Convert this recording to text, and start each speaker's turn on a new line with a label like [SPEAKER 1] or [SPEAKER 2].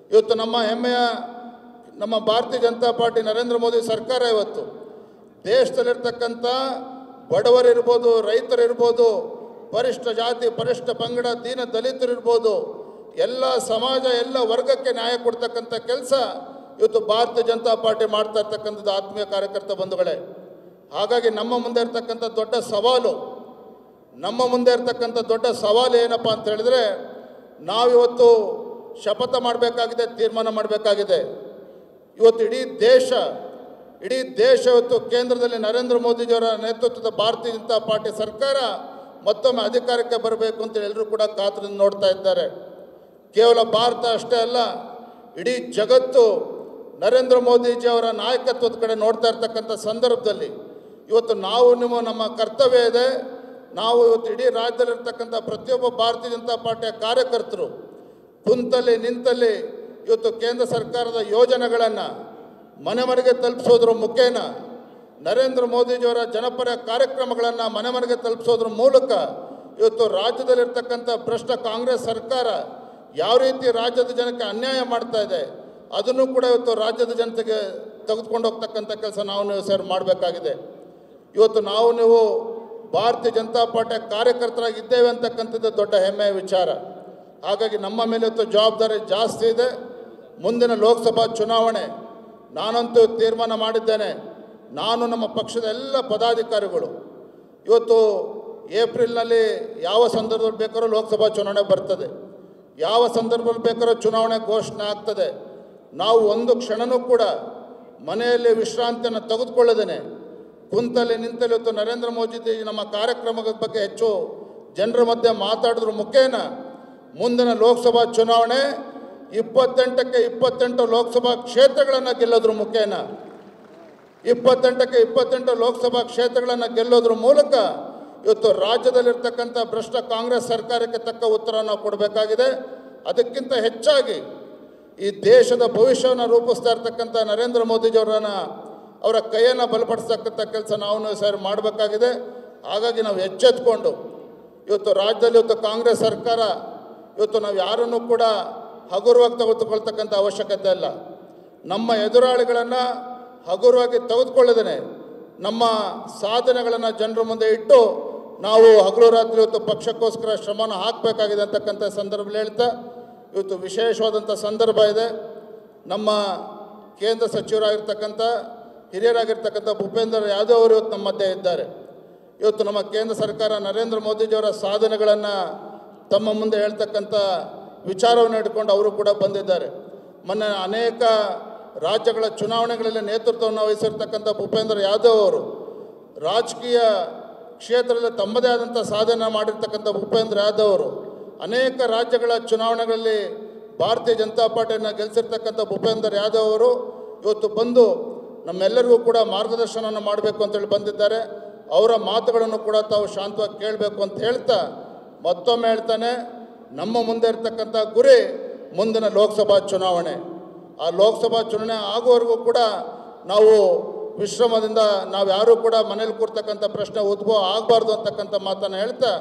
[SPEAKER 1] ಇವತ್ತು ನಮ್ಮ ಹೆಮ್ಮೆಯ ನಮ್ಮ ಭಾರತೀಯ ಜನತಾ ಪಾರ್ಟಿ ನರೇಂದ್ರ ಮೋದಿ ಸರ್ಕಾರ ಇವತ್ತು ದೇಶದಲ್ಲಿರ್ತಕ್ಕಂಥ ಬಡವರಿರ್ಬೋದು, ರೈತರಿರ್ಬೋದು, ಪರಿಷ್ಠ ಜಾತಿ ಪರಿಷ್ಠ ಪಂಗಡ ದೀನ ದಲಿತರಿರ್ಬೋದು, ಎಲ್ಲ ಸಮಾಜ ಎಲ್ಲ ವರ್ಗಕ್ಕೆ ನ್ಯಾಯ ಕೊಡ್ತಕ್ಕಂಥ ಕೆಲಸ ಇವತ್ತು ಭಾರತೀಯ ಜನತಾ ಪಾರ್ಟಿ ಮಾಡ್ತಾ ಇರ್ತಕ್ಕಂಥದ್ದು ಆತ್ಮೀಯ ಕಾರ್ಯಕರ್ತ ಬಂಧುಗಳೇ. ಹಾಗಾಗಿ ನಮ್ಮ ಮುಂದೆ ಇರ್ತಕ್ಕಂಥ ದೊಡ್ಡ ಸವಾಲು ಏನಪ್ಪ ಅಂತ ಹೇಳಿದ್ರೆ, ನಾವಿವತ್ತು ಶಪಥ ಮಾಡಬೇಕಾಗಿದೆ, ತೀರ್ಮಾನ ಮಾಡಬೇಕಾಗಿದೆ. ಇವತ್ತು ಇಡೀ ದೇಶ ಇವತ್ತು ಕೇಂದ್ರದಲ್ಲಿ ನರೇಂದ್ರ ಮೋದಿಜಿಯವರ ನೇತೃತ್ವದ ಭಾರತೀಯ ಜನತಾ ಪಾರ್ಟಿ ಸರ್ಕಾರ ಮತ್ತೊಮ್ಮೆ ಅಧಿಕಾರಕ್ಕೆ ಬರಬೇಕು ಅಂತೇಳಿ ಎಲ್ಲರೂ ಕೂಡ ಕಾತರದಿಂದ ನೋಡ್ತಾ ಇದ್ದಾರೆ. ಕೇವಲ ಭಾರತ ಅಷ್ಟೇ ಅಲ್ಲ, ಇಡೀ ಜಗತ್ತು ನರೇಂದ್ರ ಮೋದಿಜಿಯವರ ನಾಯಕತ್ವದ ಕಡೆ ನೋಡ್ತಾ ಇರ್ತಕ್ಕಂಥ ಸಂದರ್ಭದಲ್ಲಿ ಇವತ್ತು ನಮ್ಮ ಕರ್ತವ್ಯ ಇದೆ. ನಾವು ಇವತ್ತು ಇಡೀ ರಾಜ್ಯದಲ್ಲಿರ್ತಕ್ಕಂಥ ಪ್ರತಿಯೊಬ್ಬ ಭಾರತೀಯ ಜನತಾ ಪಾರ್ಟಿಯ ಕಾರ್ಯಕರ್ತರು ಕುಂತಲ್ಲಿ ನಿಂತಲ್ಲಿ ಇವತ್ತು ಕೇಂದ್ರ ಸರ್ಕಾರದ ಯೋಜನೆಗಳನ್ನು ಮನೆಗೆ ತಲುಪಿಸೋದ್ರ ಮುಖೇನ, ನರೇಂದ್ರ ಮೋದಿಜಿಯವರ ಜನಪರ ಕಾರ್ಯಕ್ರಮಗಳನ್ನು ಮನೆಗೆ ತಲುಪಿಸೋದ್ರ ಮೂಲಕ ಇವತ್ತು ರಾಜ್ಯದಲ್ಲಿರ್ತಕ್ಕಂಥ ಭ್ರಷ್ಟ ಕಾಂಗ್ರೆಸ್ ಸರ್ಕಾರ ಯಾವ ರೀತಿ ರಾಜ್ಯದ ಜನಕ್ಕೆ ಅನ್ಯಾಯ ಮಾಡ್ತಾ ಇದೆ ಅದನ್ನು ಕೂಡ ಇವತ್ತು ರಾಜ್ಯದ ಜನತೆಗೆ ತೆಗೆದುಕೊಂಡು ಹೋಗ್ತಕ್ಕಂಥ ಕೆಲಸ ನಾವು ಸೇರಿ ಮಾಡಬೇಕಾಗಿದೆ. ಇವತ್ತು ನೀವು ಭಾರತೀಯ ಜನತಾ ಪಾರ್ಟಿಯ ಕಾರ್ಯಕರ್ತರಾಗಿದ್ದೇವೆ ಅಂತಕ್ಕಂಥದ್ದು ದೊಡ್ಡ ಹೆಮ್ಮೆಯ ವಿಚಾರ. ಹಾಗಾಗಿ ನಮ್ಮ ಮೇಲೆ ಇವತ್ತು ಜವಾಬ್ದಾರಿ ಜಾಸ್ತಿ ಇದೆ. ಮುಂದಿನ ಲೋಕಸಭಾ ಚುನಾವಣೆ ನಾನಂತೂ ತೀರ್ಮಾನ ಮಾಡಿದ್ದೇನೆ. ನಾನು ನಮ್ಮ ಪಕ್ಷದ ಎಲ್ಲ ಪದಾಧಿಕಾರಿಗಳು ಇವತ್ತು ಏಪ್ರಿಲ್ನಲ್ಲಿ ಯಾವ ಸಂದರ್ಭದಲ್ಲಿ ಬೇಕಾದ್ರೂ ಲೋಕಸಭಾ ಚುನಾವಣೆ ಬರ್ತದೆ, ಯಾವ ಸಂದರ್ಭದಲ್ಲಿ ಬೇಕಾದ್ರೂ ಚುನಾವಣೆ ಘೋಷಣೆ ಆಗ್ತದೆ. ನಾವು ಒಂದು ಕ್ಷಣನೂ ಕೂಡ ಮನೆಯಲ್ಲಿ ವಿಶ್ರಾಂತಿಯನ್ನು ತೆಗೆದುಕೊಳ್ಳದೇನೆ ಕುಂತಲ್ಲಿ ನಿಂತಲ್ಲಿ ಇವತ್ತು ನರೇಂದ್ರ ಮೋದಿ ನಮ್ಮ ಕಾರ್ಯಕ್ರಮದ ಬಗ್ಗೆ ಹೆಚ್ಚು ಜನರ ಮಧ್ಯೆ ಮಾತಾಡೋದ್ರ ಮುಖೇನ ಮುಂದಿನ ಲೋಕಸಭಾ ಚುನಾವಣೆ 28ಕ್ಕೆ 28 ಲೋಕಸಭಾ ಕ್ಷೇತ್ರಗಳನ್ನು ಗೆಲ್ಲೋದ್ರ ಮುಖೇನ 28ಕ್ಕೆ 28 ಲೋಕಸಭಾ ಕ್ಷೇತ್ರಗಳನ್ನು ಗೆಲ್ಲೋದ್ರ ಮೂಲಕ ಇವತ್ತು ರಾಜ್ಯದಲ್ಲಿರ್ತಕ್ಕಂಥ ಭ್ರಷ್ಟ ಕಾಂಗ್ರೆಸ್ ಸರ್ಕಾರಕ್ಕೆ ತಕ್ಕ ಉತ್ತರ ನಾವು ಕೊಡಬೇಕಾಗಿದೆ. ಅದಕ್ಕಿಂತ ಹೆಚ್ಚಾಗಿ ಈ ದೇಶದ ಭವಿಷ್ಯವನ್ನು ರೂಪಿಸ್ತಾ ಇರ್ತಕ್ಕಂಥ ನರೇಂದ್ರ ಅವರ ಕೈಯನ್ನು ಬಲಪಡಿಸ್ತಕ್ಕಂಥ ಕೆಲಸ ನಾವು ಸೇರಿ ಮಾಡಬೇಕಾಗಿದೆ. ಹಾಗಾಗಿ ನಾವು ಎಚ್ಚೆತ್ಕೊಂಡು ಇವತ್ತು ರಾಜ್ಯದಲ್ಲಿ ಇವತ್ತು ಕಾಂಗ್ರೆಸ್ ಸರ್ಕಾರ ಇವತ್ತು ನಾವು ಯಾರನ್ನೂ ಕೂಡ ಹಗುರವಾಗಿ ತೆಗೆದುಕೊಳ್ತಕ್ಕಂಥ ಅವಶ್ಯಕತೆ ಇಲ್ಲ. ನಮ್ಮ ಎದುರಾಳಿಗಳನ್ನು ಹಗುರವಾಗಿ ತೆಗೆದುಕೊಳ್ಳದೇನೆ ನಮ್ಮ ಸಾಧನೆಗಳನ್ನು ಜನರ ಮುಂದೆ ಇಟ್ಟು ನಾವು ಹಗಲು ರಾತ್ರಿ ಇವತ್ತು ಪಕ್ಷಕ್ಕೋಸ್ಕರ ಶ್ರಮನ ಹಾಕಬೇಕಾಗಿದೆ ಅಂತಕ್ಕಂಥ ಸಂದರ್ಭದಲ್ಲಿ ಹೇಳ್ತಾ, ಇವತ್ತು ವಿಶೇಷವಾದಂಥ ಸಂದರ್ಭ ಇದೆ. ನಮ್ಮ ಕೇಂದ್ರ ಸಚಿವರಾಗಿರ್ತಕ್ಕಂಥ ಹಿರಿಯರಾಗಿರ್ತಕ್ಕಂಥ ಭೂಪೇಂದ್ರ ಯಾದವ್ ಅವರು ಇವತ್ತು ನಮ್ಮ ಮಧ್ಯೆ ಇದ್ದಾರೆ. ಇವತ್ತು ನಮ್ಮ ಕೇಂದ್ರ ಸರ್ಕಾರ ನರೇಂದ್ರ ಮೋದಿಜಿಯವರ ಸಾಧನೆಗಳನ್ನು ತಮ್ಮ ಮುಂದೆ ಹೇಳ್ತಕ್ಕಂಥ ವಿಚಾರವನ್ನು ಇಟ್ಕೊಂಡು ಅವರು ಕೂಡ ಬಂದಿದ್ದಾರೆ. ಮೊನ್ನೆ ಅನೇಕ ರಾಜ್ಯಗಳ ಚುನಾವಣೆಗಳಲ್ಲಿ ನೇತೃತ್ವವನ್ನು ವಹಿಸಿರ್ತಕ್ಕಂಥ ಭೂಪೇಂದ್ರ ಯಾದವ್ ಅವರು ರಾಜಕೀಯ ಕ್ಷೇತ್ರದಲ್ಲಿ ತಮ್ಮದೇ ಆದಂಥ ಸಾಧನೆ ಮಾಡಿರ್ತಕ್ಕಂಥ ಭೂಪೇಂದ್ರ ಯಾದವ್ ಅವರು ಅನೇಕ ರಾಜ್ಯಗಳ ಚುನಾವಣೆಗಳಲ್ಲಿ ಭಾರತೀಯ ಜನತಾ ಪಾರ್ಟಿಯನ್ನು ಗೆಲ್ಲಿಸಿರ್ತಕ್ಕಂಥ ಭೂಪೇಂದ್ರ ಯಾದವ್ ಅವರು ಇವತ್ತು ಬಂದು ನಮ್ಮೆಲ್ಲರಿಗೂ ಕೂಡ ಮಾರ್ಗದರ್ಶನವನ್ನು ಮಾಡಬೇಕು ಅಂತೇಳಿ ಬಂದಿದ್ದಾರೆ. ಅವರ ಮಾತುಗಳನ್ನು ಕೂಡ ತಾವು ಶಾಂತವಾಗಿ ಕೇಳಬೇಕು ಅಂತ ಹೇಳ್ತಾ ಮತ್ತೊಮ್ಮೆ ಹೇಳ್ತಾನೆ, ನಮ್ಮ ಮುಂದೆ ಇರ್ತಕ್ಕಂಥ ಗುರಿ ಮುಂದಿನ ಲೋಕಸಭಾ ಚುನಾವಣೆ. ಆ ಲೋಕಸಭಾ ಚುನಾವಣೆ ಆಗುವವರೆಗೂ ಕೂಡ ನಾವು ವಿಶ್ರಮದಿಂದ ನಾವು ಯಾರೂ ಕೂಡ ಮನೇಲಿ ಕೂರ್ತಕ್ಕಂಥ ಪ್ರಶ್ನೆ ಉದ್ಭವ ಆಗಬಾರ್ದು ಅಂತಕ್ಕಂಥ ಮಾತನ್ನು ಹೇಳ್ತಾ